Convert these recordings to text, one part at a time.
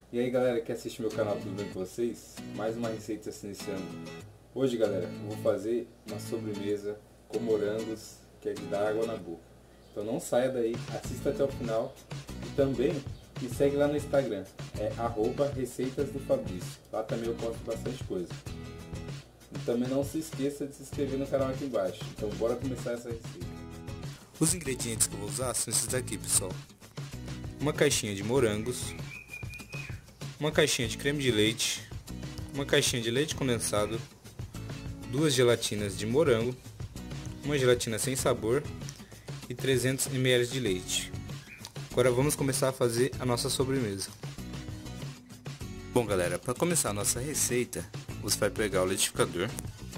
E aí galera que assiste meu canal, tudo bem com vocês? Mais uma receita se iniciando. Hoje galera, eu vou fazer uma sobremesa com morangos que é de dar água na boca. Então não saia daí, assista até o final e também me segue lá no Instagram, é @receitasdofabrício. Lá também eu posto bastante coisa. E também não se esqueça de se inscrever no canal aqui embaixo. Então bora começar essa receita. Os ingredientes que eu vou usar são esses daqui, pessoal. Uma caixinha de morangos, uma caixinha de creme de leite, uma caixinha de leite condensado, duas gelatinas de morango, uma gelatina sem sabor e 300 ml de leite. Agora vamos começar a fazer a nossa sobremesa. Bom galera, para começar a nossa receita, você vai pegar o liquidificador,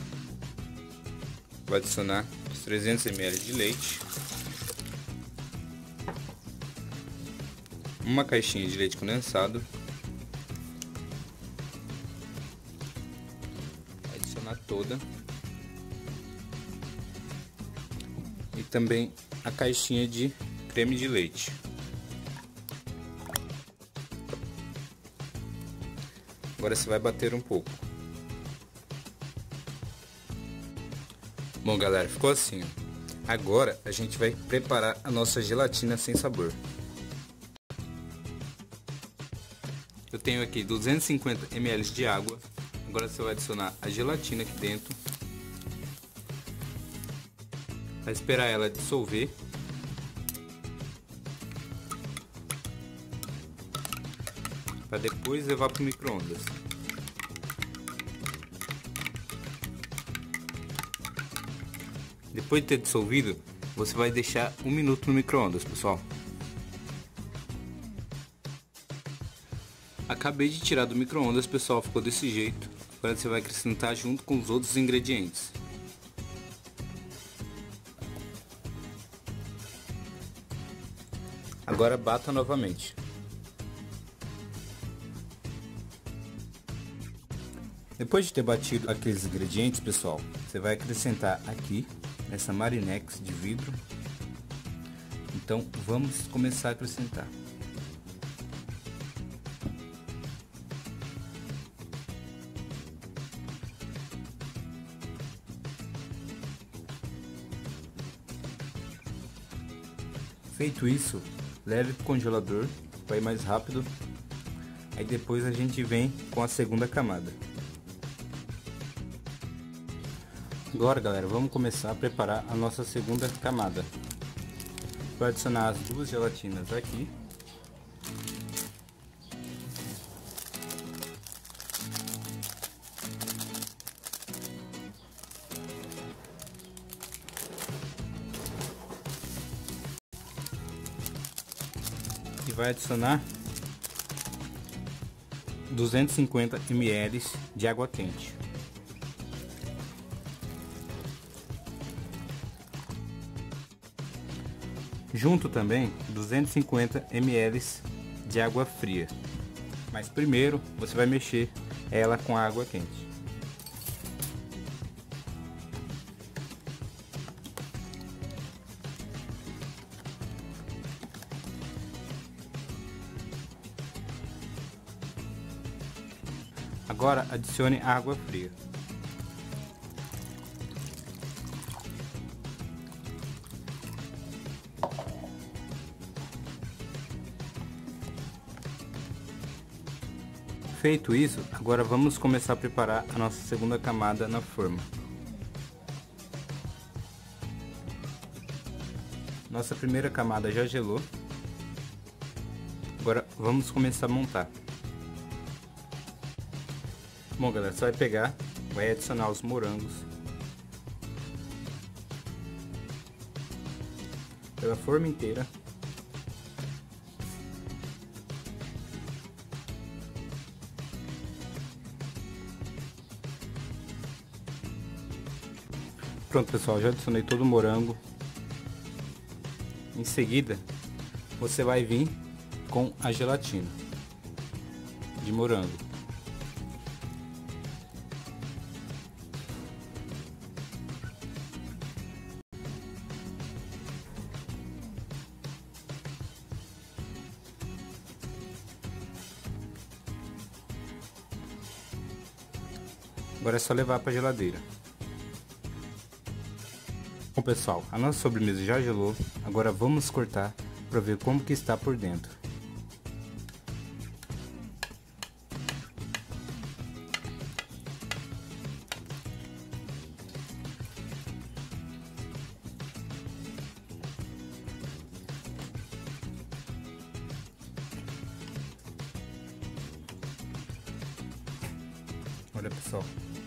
vai adicionar os 300 ml de leite, uma caixinha de leite condensado, adicionar toda, e também a caixinha de creme de leite. Agora você vai bater um pouco. Bom galera, ficou assim. Agora a gente vai preparar a nossa gelatina sem sabor. Eu tenho aqui 250 ml de água. Agora você vai adicionar a gelatina aqui dentro. Vai esperar ela dissolver. Para depois levar para o micro-ondas. Depois de ter dissolvido, você vai deixar 1 minuto no micro-ondas, pessoal. Acabei de tirar do micro-ondas, pessoal, ficou desse jeito. Agora você vai acrescentar junto com os outros ingredientes. Agora bata novamente. Depois de ter batido aqueles ingredientes, pessoal, você vai acrescentar aqui nessa Marinex de vidro. Então vamos começar a acrescentar. Feito isso, leve para o congelador para ir mais rápido. Aí depois a gente vem com a segunda camada. Agora galera, vamos começar a preparar a nossa segunda camada. Vou adicionar as duas gelatinas aqui. E vai adicionar 250 ml de água quente. Junto também 250 ml de água fria. Mas primeiro você vai mexer ela com a água quente. Agora adicione a água fria. Feito isso, agora vamos começar a preparar a nossa segunda camada na forma. Nossa primeira camada já gelou. Agora vamos começar a montar. Bom galera, você vai pegar, vai adicionar os morangos pela forma inteira. Pronto pessoal, já adicionei todo o morango. Em seguida, você vai vir com a gelatina de morango. Agora é só levar para a geladeira. Bom pessoal, a nossa sobremesa já gelou. Agora vamos cortar para ver como que está por dentro. Olha pessoal,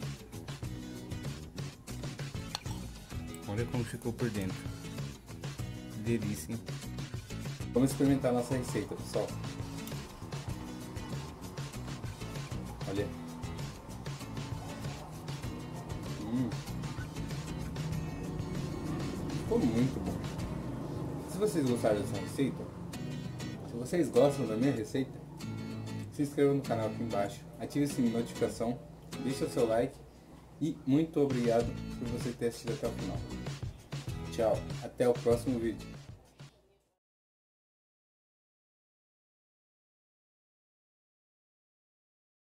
olha como ficou por dentro, que delícia, hein? Vamos experimentar a nossa receita, pessoal. Olha, ficou muito bom. Se vocês gostaram dessa receita, se vocês gostam da minha receita, se inscreva no canal aqui embaixo, ative o sininho de notificação, deixe o seu like e muito obrigado por você ter assistido até o final. Tchau, até o próximo vídeo.